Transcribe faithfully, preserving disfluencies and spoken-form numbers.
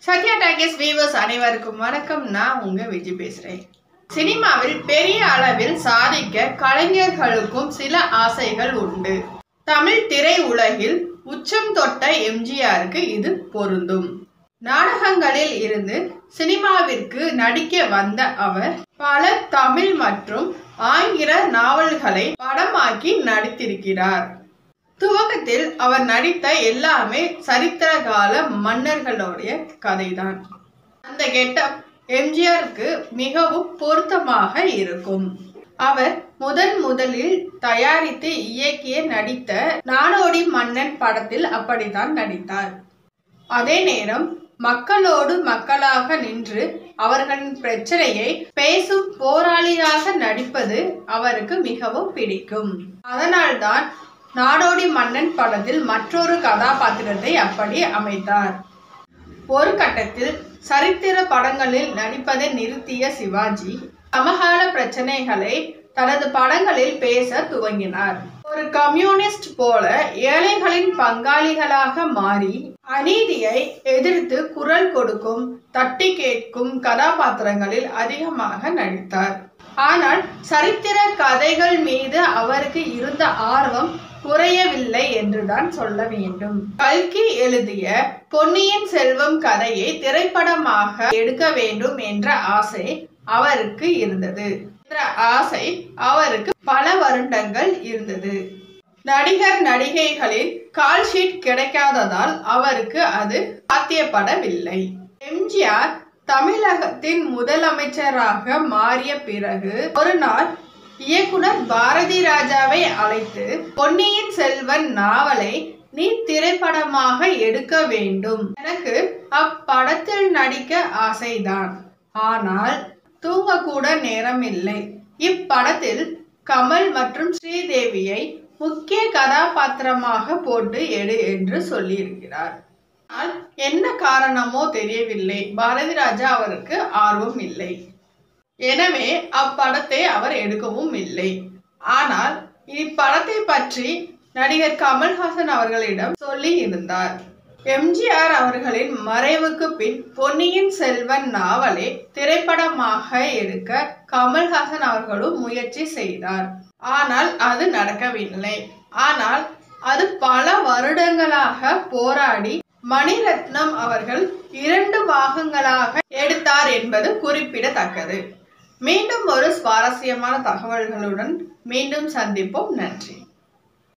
Sathya talkies viewers அனைவருக்கும் வணக்கம். நான் உங்க விஜி பேசுறேன். சினிமாவில் பெரிய அளவில் சாதிக்க கலைஞர்களுக்கும் சில ஆசைகள் உண்டு. தமிழ் திரை உலகில் உச்சம் தொட்ட எம்ஜிஆருக்கு இது பொருந்தும். நாடகங்களில் இருந்து சினிமாவிற்கு நடிக்க வந்த அவர் பல தமிழ் மற்றும் ஆங்கில நாவல்களை படமாக்கி நடித்திருக்கிறார். துவக்கத்தில் அவர் நடித்த எல்லாமே சரித்திர கால மன்னர்களுடைய கதைதான். அந்த கெட்டப் எம்ஜிஆருக்கு மிகவும் பொருத்தமாக இருக்கும். அவர் முதன் முதலில் தயாரித்து இயக்கிய நடித்த நாடோடி மன்னன் படத்தில் அப்படித்தான் நடித்தார். அதே நேரம் மக்களோடு மக்களாக நின்று அவர்களின் பிரச்சனையை பேசும் போராளியாக நடிப்பது அவருக்கு மிகவும் பிடிக்கும். அதனால்தான் நாடோடி மன்னன் படத்தில் மற்றொரு கதாபாத்திரத்தை அப்படி அமைத்தார். ஒரு கட்டத்தில் சரித்திர படங்களில் நடிப்பதை நிறுத்திய சிவாஜி சமகால பிரச்சனைகளை தனது படங்களில் பேச துவங்கினார். ஒரு கம்யூனிஸ்ட் போல ஏழைகளின் பங்காளிகளாக மாறி அநீதியை எதிர்த்து குரல் கொடுக்கும், தட்டி கேட்கும் கதாபாத்திரங்களில் அதிகமாக நடித்தார். ஆனால் சரித்திர கதைகள் மீது அவருக்கு இருந்த ஆர்வம் குறையவில்லை என்றுதான் சொல்ல வேண்டும். கல்கி எழுதிய பொன்னியின் செல்வம் கதையை திரைப்படமாக எடுக்க வேண்டும் என்ற ஆசை அவருக்கு இருந்தது. என்ற ஆசை அவருக்கு பல வருடங்கள் இருந்தது. நடிகர் நடிகைகளின் கால் ஷீட் கிடைக்காததால் அவருக்கு அது சாத்தியப்படவில்லை. எம்ஜிஆர் தமிழகத்தின் முதலமைச்சராக மாறிய பிறகு ஒரு நாள் இயக்குனர் பாரதி ராஜாவை அழைத்து பொன்னியின் செல்வன் நாவலை நீ திரைப்படமாக எடுக்க வேண்டும், எனக்கு அப்படத்தில் நடிக்க ஆசைதான், ஆனால் தூங்க கூட நேரம் இல்லை, இப்படத்தில் கமல் மற்றும் ஸ்ரீதேவியை முக்கிய கதாபாத்திரமாக போட்டு எடு என்று சொல்லியிருக்கிறார். ஆனால் என்ன காரணமோ தெரியவில்லை, பாரதி ராஜா அவருக்கு ஆர்வம் இல்லை. எனவே அப்படத்தை அவர் எடுக்கவும் இல்லை. ஆனால் இப்படத்தை பற்றி நடிகர் கமல்ஹாசன் அவர்களிடம் சொல்லி இருந்தார். எம்ஜிஆர் அவர்களின் மறைவுக்கு பின் பொன்னியின் செல்வன் நாவலை திரைப்படமாக எடுக்க கமல்ஹாசன் அவர்களும் முயற்சி செய்தார். ஆனால் அது நடக்கவில்லை. ஆனால் அது பல வருடங்களாக போராடி மணிரத்னம் அவர்கள் இரண்டு பாகங்களாக எடுத்தார் என்பது குறிப்பிடத்தக்கது. மீண்டும் ஒரு சுவாரஸ்யமான தகவல்களுடன் மீண்டும் சந்திப்போம். நன்றி.